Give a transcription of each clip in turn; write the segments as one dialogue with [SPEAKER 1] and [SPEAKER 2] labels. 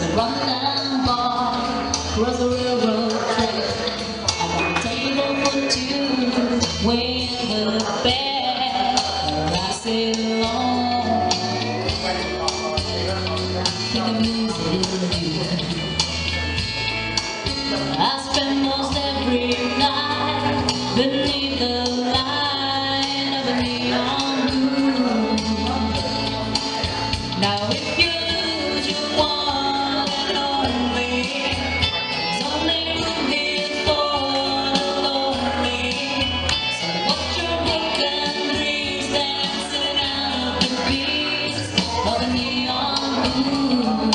[SPEAKER 1] rundown bar across the railroad track. I got a table for two, way in the back, where I sit alone, think of music you. I spend most every night beneath the light of a neon moon. Now if you lose your one and only, there's only room here for the lonely. So watch your broken dreams dancing out the beats of a neon moon.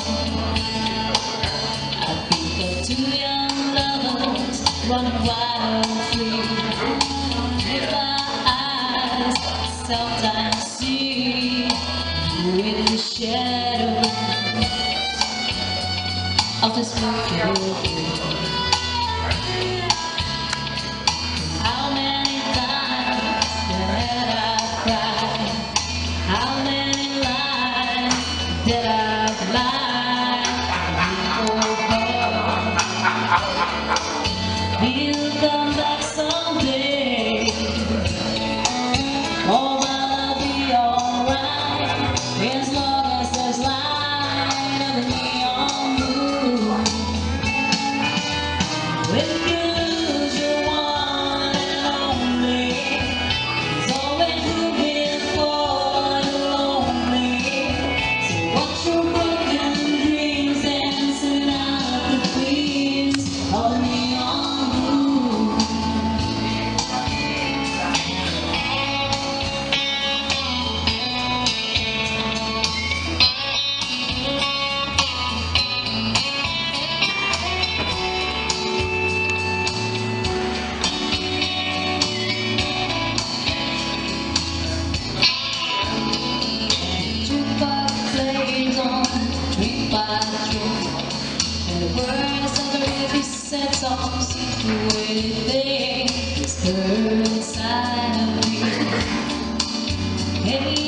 [SPEAKER 1] I think of two young lovers running wild and free. With my eyes, sometimes see with the shadow of this beautiful. How many times did I cry? How many lies did I lie? We'll come back someday. All will be alright as long as there's light of the neon moon. If you lose your one and only, there's always room here for the lonely. So watch your broken dreams dancing out the queens of the neon moon. Plays on tree by tree, and the words of the river sets off the way they think is heard inside of me. Hey,